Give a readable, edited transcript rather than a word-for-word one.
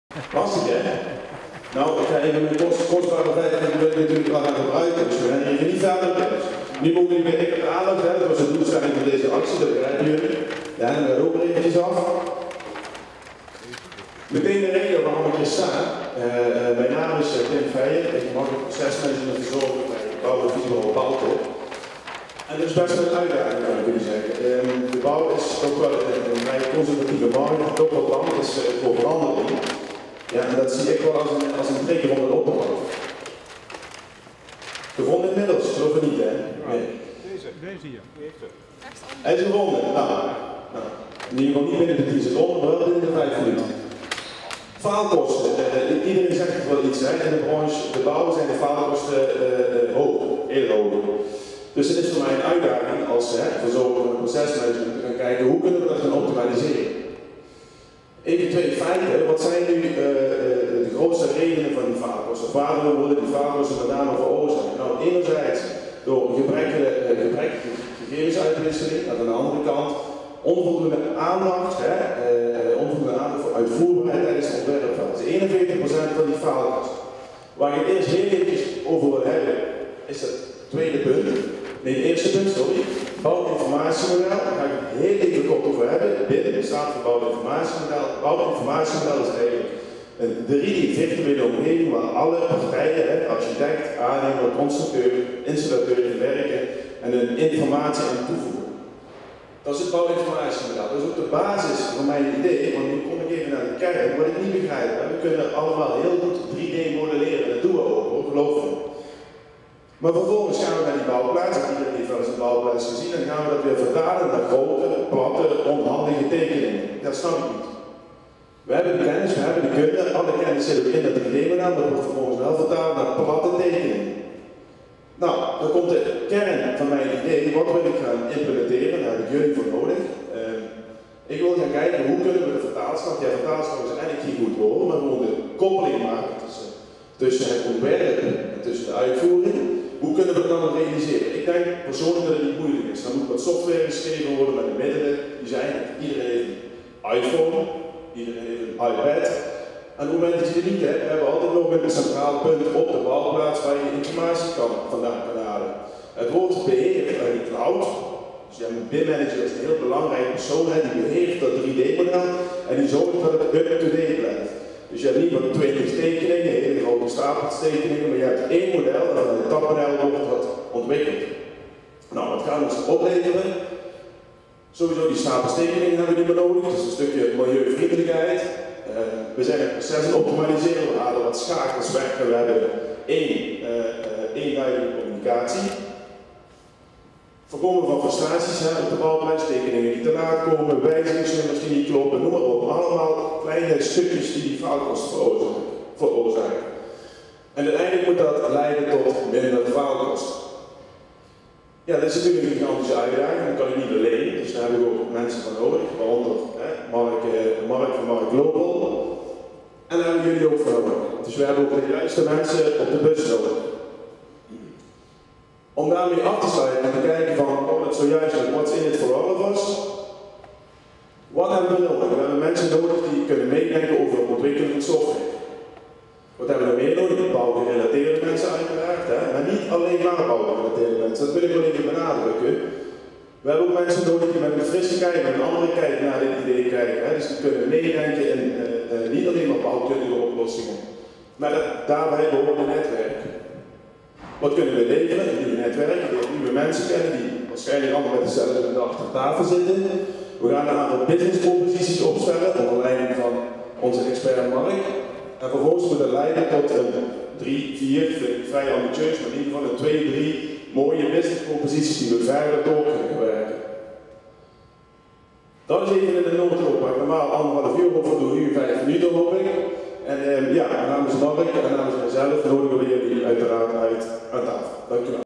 Lastig hè? Nou, ik ga even mijn kostbare tijd natuurlijk wel gaan gebruiken, dus we gaan hier niet verder. Nu mogen jullie weer even aandacht hebben, dat was de doelstelling van deze actie, dat begrijpen jullie. Ja, en dan ook eventjes af. Meteen de reden waarom ik hier sta. Mijn naam is Tim Feijer, ik mag het procesmanagement verzorgen bij Bouwvisio Balto. En dat is best wel een uitdaging, kan ik jullie zeggen. De bouw is ook wel een vrij conservatieve markt, toch wat land is voor verandering. Ja, en dat zie ik wel als een trigger om het op te pakken. Gevonden inmiddels, geloof ik niet hè? Nee. Deze hier. Hij is gevonden. Nou, in ieder geval niet binnen de 10 seconden, maar wel binnen de 5 minuten. Faalkosten. Iedereen zegt het wel iets hè. In de branche, de bouw zijn de faalkosten hoog, heel hoog. Dus het is voor mij een uitdaging als verzorger van procesmanagement te gaan kijken hoe kunnen we dat gaan optimaliseren. Even twee feiten. Wat zijn nu de grootste redenen van die faalkosten? Waarom worden die faalkosten met name veroorzaakt? Nou, enerzijds door gebrekkige gegevensuitwisseling, aan de andere kant onvoldoende aandacht, onvoldoende aandacht voor uitvoerbaarheid tijdens de ontwerpfase. 41% van die faalkosten. Waar ik het eerst heel eventjes over wil hebben, is het tweede punt. Nee, het eerste punt, sorry. Bouwinformatiemodel, daar ga ik het heel even kort over hebben. Binnen bestaat van bouwinformatiemodel. Bouwinformatiemodel is eigenlijk een 3D virtuele omgeving waar alle partijen, architect, aannemer, constructeur, installateur werken en hun informatie aan toevoegen. Dat is het bouwinformatiemodel. Dat is ook de basis van mijn idee, want nu kom ik even naar de kern, wat ik niet begrijp. We kunnen allemaal heel goed 3D modelleren, dat doen we ook, geloof me. Maar vervolgens gaan we naar die bouwplaats, en iedereen heeft wel eens een bouwplaats gezien, en gaan we dat weer vertalen naar grote, platte, onhandige tekeningen. Dat snap ik niet. We hebben de kennis, we hebben de kunde, alle kennis zit ook in dat 3D-model, dat wordt vervolgens wel vertaald naar platte tekeningen. Nou, dan komt de kern van mijn idee, wat wil ik gaan implementeren, daar heb ik jullie voor nodig. Ik wil gaan kijken hoe kunnen we de vertaalslag, ja vertaalslag is eigenlijk niet goed horen, maar gewoon de koppeling maken tussen het ontwerp en tussen de uitvoering. Hoe kunnen we dat dan realiseren? Ik denk persoonlijk dat het niet moeilijk is. Dan moet wat software geschreven worden met de middelen die zijn. Iedereen heeft een iPhone, iedereen heeft een iPad. En op het moment dat je het niet hebt, hebben we altijd nog een centraal punt op de bouwplaats waar je informatie vandaan kan halen. Het woord beheer uit de cloud. Dus je hebt een BIM-manager, dat is een heel belangrijke persoon, die beheert dat 3D-model en die zorgt dat het up-to-date blijft. Dus je hebt niet maar 20 tekeningen, hele grote stapels tekeningen, maar je hebt één model en dan een etappenmodel wordt wat ontwikkeld. Nou, wat gaan we ons opleveren? Sowieso die stapels tekeningen hebben we niet meer nodig, dus een stukje milieuvriendelijkheid. We zijn het proces aan optimaliseren, we halen wat schakels weg en we hebben één duidelijke communicatie. Voorkomen van frustraties op de bouwplaats, tekeningen die te laat komen, wijzigingsnummers die niet kloppen, noem maar op. Allemaal kleine stukjes die faalkosten veroorzaken. En uiteindelijk moet dat leiden tot minder faalkosten. Ja, dat is natuurlijk een gigantische uitdaging, dat kan ik niet alleen, dus daar hebben we ook mensen van nodig, waaronder Mark van Mark Global. En daar hebben jullie ook voor nodig. Dus we hebben ook de juiste mensen op de bus nodig. Om daarmee af te sluiten en te kijken van, het zojuist met what's in it for all of us. Wat hebben we nodig? We hebben mensen nodig die kunnen meedenken over het ontwikkelen van software. Wat hebben we meer nodig? Bouwgerelateerde mensen uiteraard, maar niet alleen maar bouwgerelateerde mensen. Dat wil ik wel even benadrukken. We hebben ook mensen nodig die met een frisse kijk, met een andere kijk naar dit idee kijken. Dus die kunnen meedenken in niet alleen maar bouwkundige oplossingen, maar daarbij behoort een netwerk. Wat kunnen we leveren? Een nieuw netwerk, nieuwe mensen kennen die waarschijnlijk allemaal met dezelfde dag ter tafel zitten. We gaan een aantal businessproposities opstellen onder leiding van onze expert Mark. En vervolgens moet dat leiden tot een 3, 4, vrij ambitieus, maar in ieder geval een 2, 3 mooie businessproposities die we verder door kunnen werken. Dat is even in de notendop, waar ik normaal 1,5 uur over doe, nu 5 minuten hoop ik. En namens Mark en namens mezelf nodigen we jullie uiteraard uit aan tafel. Dank u wel.